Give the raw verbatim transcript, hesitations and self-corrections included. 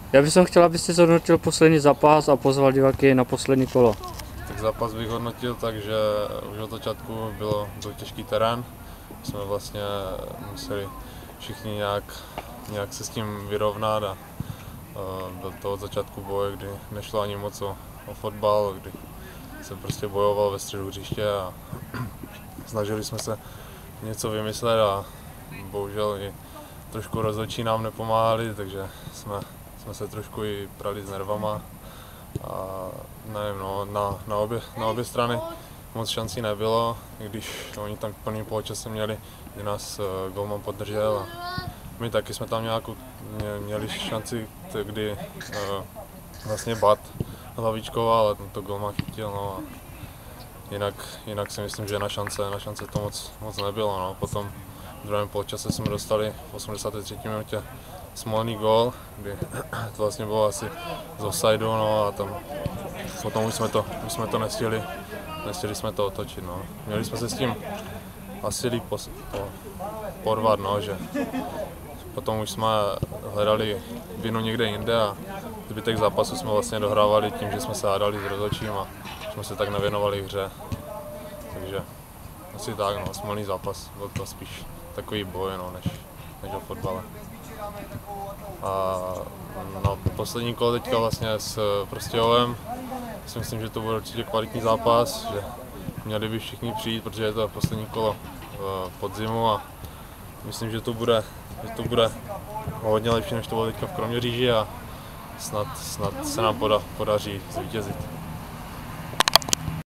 Já bych chtěl, abyste zhodnotil poslední zápas a pozval diváky na poslední kolo. Tak zápas bych hodnotil tak, že už od začátku bylo, byl těžký terén. Jsme vlastně museli všichni nějak, nějak se s tím vyrovnat a uh, byl to od začátku boj, kdy nešlo ani moc o, o fotbal, kdy jsem prostě bojoval ve středu hřiště a snažili jsme se něco vymyslet a bohužel i trošku rozhodčí nám nepomáhali, takže jsme, jsme se trošku i prali s nervama. A nevím, no, na, na, obě, na obě strany moc šancí nebylo, i když oni tam v prvním poločase měli, kdy nás uh, golman podržel a my taky jsme tam nějakou mě, měli šanci, kdy uh, vlastně Bat hlavičkoval, ale to golman chytil, no a jinak, jinak si myslím, že na šance, na šance to moc, moc nebylo, no. Potom v druhém poločase jsme dostali v osmdesáté třetí minutě smolný gól, kdy to vlastně bylo asi z offsideu, no a tam potom už jsme to, už jsme to nestihli, nestihli jsme to otočit, no. Měli jsme se s tím asi líp pos, po, porvat, no, že potom už jsme hledali vinu někde jinde a zbytek zápasu jsme vlastně dohrávali tím, že jsme se hádali s rozhodčím a jsme se tak nevěnovali hře, takže asi tak, no, smolný zápas, byl to spíš takový boj, no, než, než o fotbale. A no, poslední kolo teďka vlastně s Prostějovem, si myslím, že to bude určitě kvalitní zápas, že měli by všichni přijít, protože je to poslední kolo podzimu a myslím, že to bude, že to bude hodně lepší, než to bylo teďka v Kroměříži a snad, snad se nám poda, podaří zvítězit.